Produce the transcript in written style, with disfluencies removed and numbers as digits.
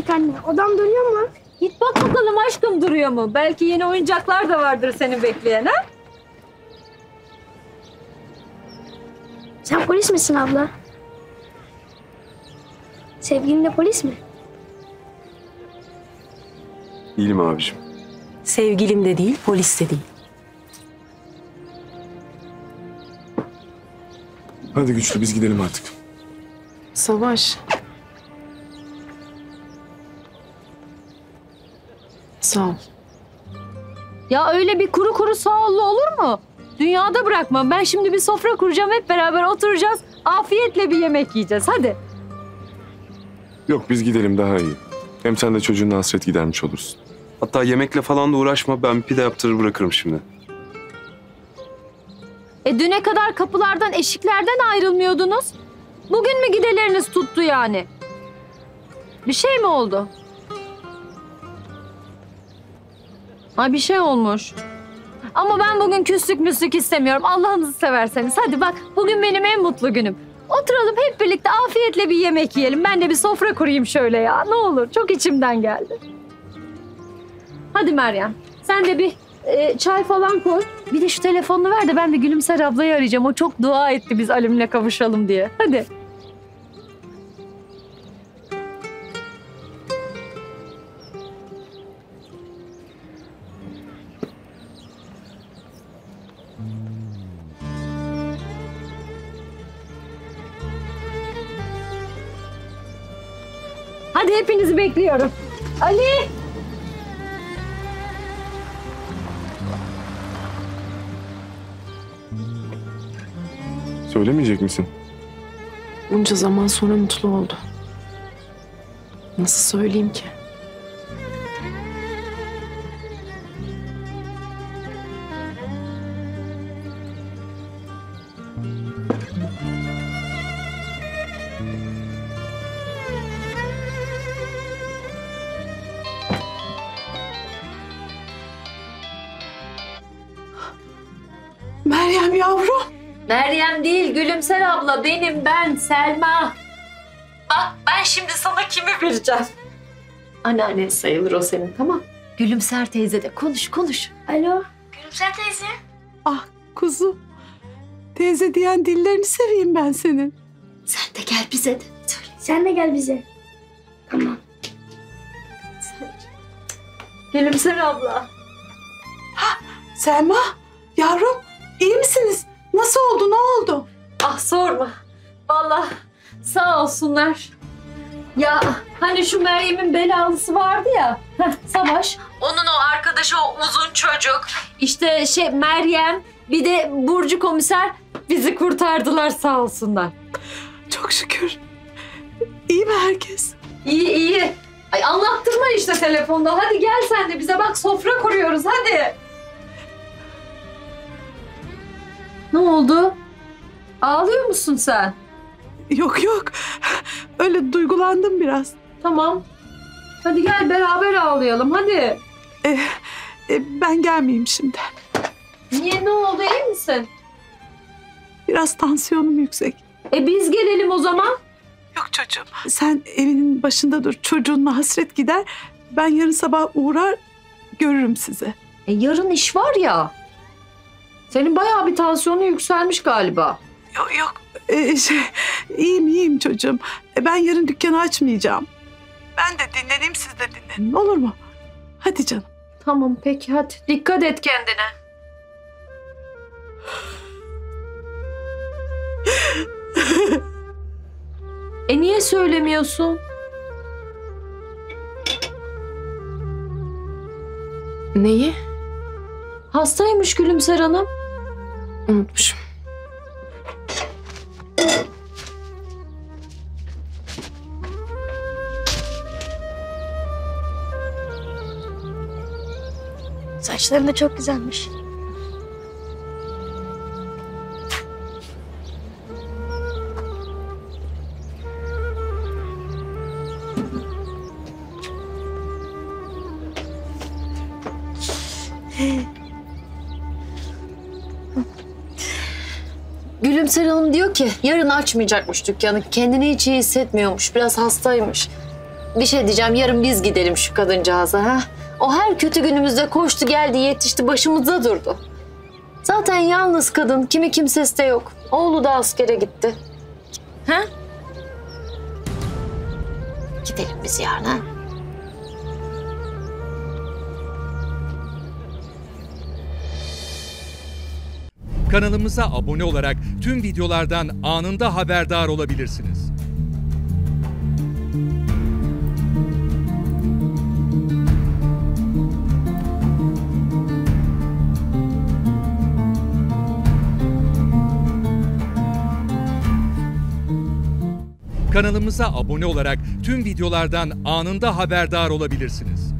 bulduk anne. Odam dönüyor mu? Git bak bakalım aşkım, duruyor mu? Belki yeni oyuncaklar da vardır seni bekleyen, ha? Sen polis misin abla? Sevgilin de polis mi? Değilim abicim. Sevgilim de değil, polis de değil. Hadi Güçlü, biz gidelim artık. Savaş. Sağ ol. Ya öyle bir kuru kuru sağ ollu olur mu? Dünyada bırakmam. Ben şimdi bir sofra kuracağım, hep beraber oturacağız. Afiyetle bir yemek yiyeceğiz. Hadi. Yok, biz gidelim daha iyi. Hem sen de çocuğun hasret gidermiş olursun. Hatta yemekle falan da uğraşma. Ben pide yaptırır bırakırım şimdi. Düne kadar kapılardan, eşiklerden ayrılmıyordunuz. Bugün mü gideleriniz tuttu yani? Bir şey mi oldu? Ha, bir şey olmuş. Ama ben bugün küslük müslük istemiyorum. Allah'ınızı severseniz. Hadi bak, bugün benim en mutlu günüm. Oturalım hep birlikte afiyetle bir yemek yiyelim. Ben de bir sofra kurayım şöyle ya. Ne olur, çok içimden geldi. Hadi Meryem, sen de bir çay falan koy. Bir de şu telefonunu ver de ben bir Gülümser ablayı arayacağım. O çok dua etti biz Alim'le kavuşalım diye. Hadi. Hadi hepinizi bekliyorum. Ali! Söylemeyecek misin? Bunca zaman sonra mutlu oldu. Nasıl söyleyeyim ki? Meryem yavrum. Meryem değil, Gülümser abla. Ben, Selma. Bak, ben şimdi sana kimi vereceğim? Anneannen sayılır o senin, tamam. Gülümser teyze de konuş. Alo. Gülümser teyze. Ah kuzum. Teyze diyen dillerini seveyim ben senin. Sen de gel bize de. Söyle. Sen de gel bize. Tamam. Gülümser abla. Selma yavrum iyi misiniz? Nasıl oldu, ne oldu? Ah sorma. Vallahi sağ olsunlar. Ya hani şu Meryem'in belalısı vardı ya. Savaş. Onun o arkadaşı, o uzun çocuk. İşte Meryem, bir de Burcu komiser bizi kurtardılar sağ olsunlar. Çok şükür. İyi mi herkes? İyi. Ay anlattırma işte telefonda. Hadi gel sen de bize, bak sofra kuruyoruz hadi. Ne oldu? Ağlıyor musun sen? Yok. Öyle duygulandım biraz. Tamam. Hadi gel beraber ağlayalım hadi. Ben gelmeyeyim şimdi. Niye, ne oldu, iyi misin? Biraz tansiyonum yüksek. Biz gelelim o zaman. Yok çocuğum. Sen evinin başında dur. Çocuğunla hasret gider. Ben yarın sabah uğrar görürüm sizi. Yarın iş var ya. Senin bayağı bir tansiyonun yükselmiş galiba. Yok. İyiyim çocuğum. Ben yarın dükkanı açmayacağım. Ben de dinleneyim, siz de dinlenin. Olur mu? Hadi canım. Tamam peki hadi. Dikkat et kendine. Niye söylemiyorsun? Neyi? Hastaymış Gülümser Hanım. Unutmuşum. Saçların da çok güzelmiş. Gülümser Hanım diyor ki yarın açmayacakmış dükkanı. Kendini hiç iyi hissetmiyormuş. Biraz hastaymış. Bir şey diyeceğim, yarın biz gidelim şu kadıncağıza ha. O her kötü günümüzde koştu geldi yetişti başımızda durdu. Zaten yalnız kadın, kimi kimsesi de yok. Oğlu da askere gitti. Ha? Gidelim biz yarın ha. Kanalımıza abone olarak tüm videolardan anında haberdar olabilirsiniz. Kanalımıza abone olarak tüm videolardan anında haberdar olabilirsiniz.